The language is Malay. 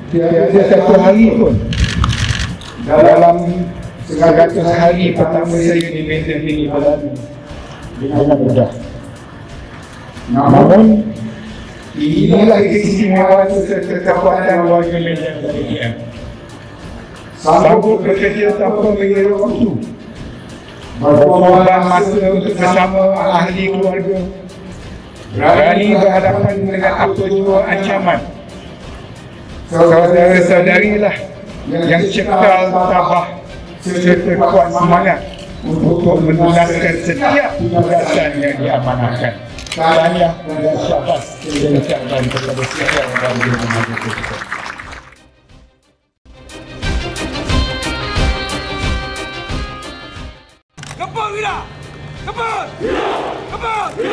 tiada satu hari pun dalam 100 hari pertama saya di meja ini berlalu dengan mudah. Namun inilah keistimewaan kekuatan warga meja PDM. Sanggup bekerja tanpa mengira waktu, berkorban masa untuk bersama ahli keluarga, berani berhadapan dengan apa jua ancaman. Saudara-saudarilah yang cekal tabah serta kuat semangat untuk menuntaskan setiap tugasan yang diamanahkan. Tahniah dan syabas saya ucapkan kepada setiap warga meja kita. Kepal Wira! Kepal! Kepal!